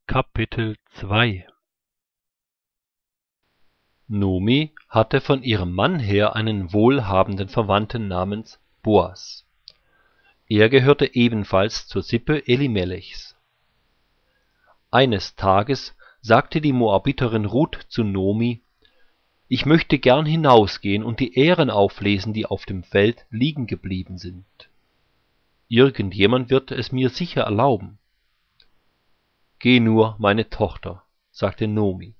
Kapitel 2 Nomi hatte von ihrem Mann her einen wohlhabenden Verwandten namens Boas. Er gehörte ebenfalls zur Sippe Elimelechs. Eines Tages sagte die Moabiterin Ruth zu Nomi: »Ich möchte gern hinausgehen und die Ähren auflesen, die auf dem Feld liegen geblieben sind. Irgendjemand wird es mir sicher erlauben.« »Geh nur, meine Tochter«, sagte Nomi.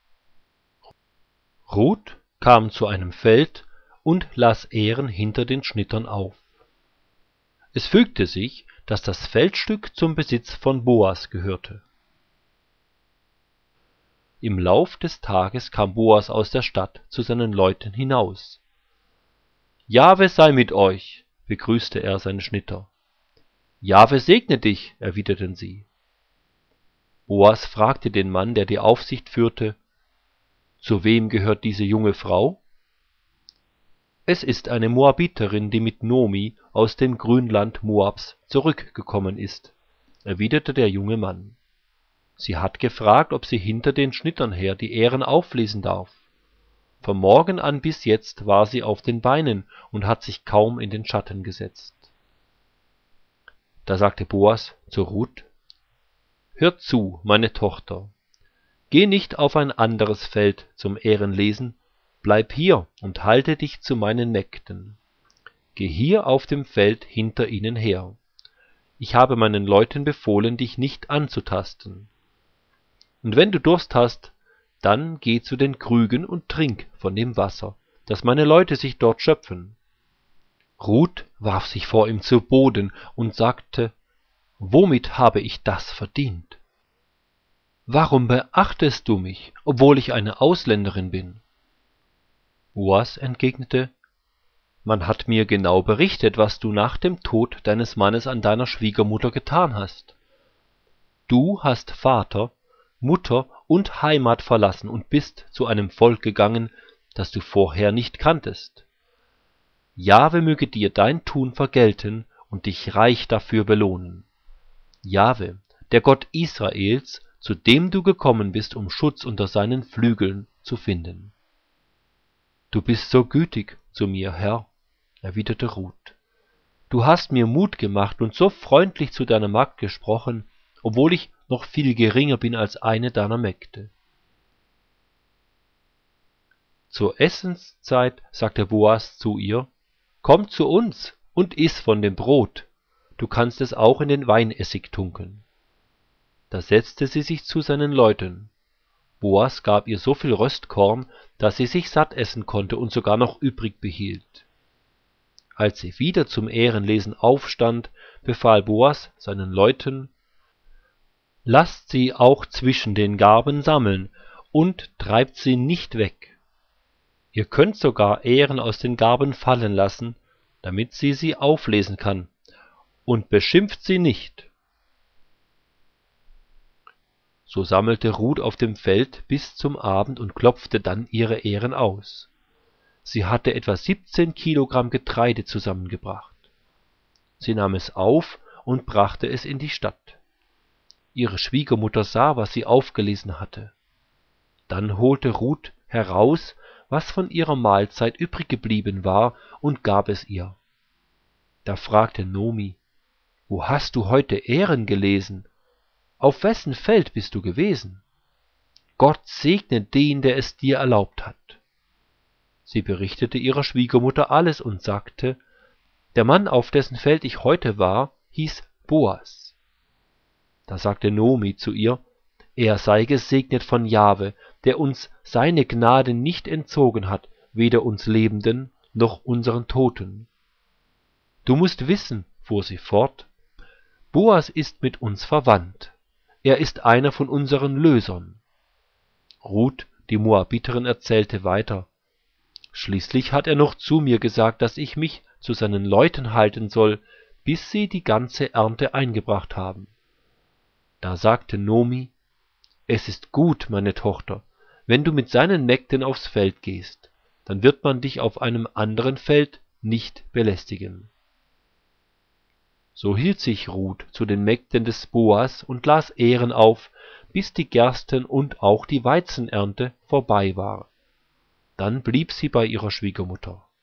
Ruth kam zu einem Feld und las Ähren hinter den Schnittern auf. Es fügte sich, dass das Feldstück zum Besitz von Boas gehörte. Im Lauf des Tages kam Boas aus der Stadt zu seinen Leuten hinaus. »Jahwe sei mit euch«, begrüßte er seine Schnitter. »Jahwe segne dich«, erwiderten sie. Boas fragte den Mann, der die Aufsicht führte: »Zu wem gehört diese junge Frau?« »Es ist eine Moabiterin, die mit Nomi aus dem Grünland Moabs zurückgekommen ist«, erwiderte der junge Mann. »Sie hat gefragt, ob sie hinter den Schnittern her die Ähren auflesen darf. Vom Morgen an bis jetzt war sie auf den Beinen und hat sich kaum in den Schatten gesetzt.« Da sagte Boas zu Ruth: »Hör zu, meine Tochter, geh nicht auf ein anderes Feld zum Ährenlesen, bleib hier und halte dich zu meinen Mägden. Geh hier auf dem Feld hinter ihnen her. Ich habe meinen Leuten befohlen, dich nicht anzutasten. Und wenn du Durst hast, dann geh zu den Krügen und trink von dem Wasser, dass meine Leute sich dort schöpfen.« Ruth warf sich vor ihm zu Boden und sagte: »Womit habe ich das verdient? Warum beachtest du mich, obwohl ich eine Ausländerin bin?« Boas entgegnete: »Man hat mir genau berichtet, was du nach dem Tod deines Mannes an deiner Schwiegermutter getan hast. Du hast Vater, Mutter und Heimat verlassen und bist zu einem Volk gegangen, das du vorher nicht kanntest. Jahwe möge dir dein Tun vergelten und dich reich dafür belohnen. Jahwe, der Gott Israels, zu dem du gekommen bist, um Schutz unter seinen Flügeln zu finden.« »Du bist so gütig zu mir, Herr«, erwiderte Ruth. »Du hast mir Mut gemacht und so freundlich zu deiner Magd gesprochen, obwohl ich noch viel geringer bin als eine deiner Mägde.« Zur Essenszeit sagte Boas zu ihr: »Komm zu uns und iss von dem Brot. Du kannst es auch in den Weinessig tunken.« Da setzte sie sich zu seinen Leuten. Boas gab ihr so viel Röstkorn, dass sie sich satt essen konnte und sogar noch übrig behielt. Als sie wieder zum Ährenlesen aufstand, befahl Boas seinen Leuten: »Lasst sie auch zwischen den Garben sammeln und treibt sie nicht weg. Ihr könnt sogar Ähren aus den Garben fallen lassen, damit sie auflesen kann, und beschimpft sie nicht.« So sammelte Ruth auf dem Feld bis zum Abend und klopfte dann ihre Ähren aus. Sie hatte etwa 17 Kilogramm Getreide zusammengebracht. Sie nahm es auf und brachte es in die Stadt. Ihre Schwiegermutter sah, was sie aufgelesen hatte. Dann holte Ruth heraus, was von ihrer Mahlzeit übrig geblieben war, und gab es ihr. Da fragte Nomi: »Wo hast du heute Ähren gelesen? Auf wessen Feld bist du gewesen? Gott segne den, der es dir erlaubt hat.« Sie berichtete ihrer Schwiegermutter alles und sagte: »Der Mann, auf dessen Feld ich heute war, hieß Boas.« Da sagte Nomi zu ihr: »Er sei gesegnet von Jahwe, der uns seine Gnade nicht entzogen hat, weder uns Lebenden noch unseren Toten. Du musst wissen«, fuhr sie fort, »Boas ist mit uns verwandt. Er ist einer von unseren Lösern.« Ruth, die Moabiterin, erzählte weiter: »Schließlich hat er noch zu mir gesagt, dass ich mich zu seinen Leuten halten soll, bis sie die ganze Ernte eingebracht haben.« Da sagte Nomi: »Es ist gut, meine Tochter, wenn du mit seinen Mägden aufs Feld gehst, dann wird man dich auf einem anderen Feld nicht belästigen.« So hielt sich Ruth zu den Mägden des Boas und las Ähren auf, bis die Gersten- und auch die Weizenernte vorbei war. Dann blieb sie bei ihrer Schwiegermutter.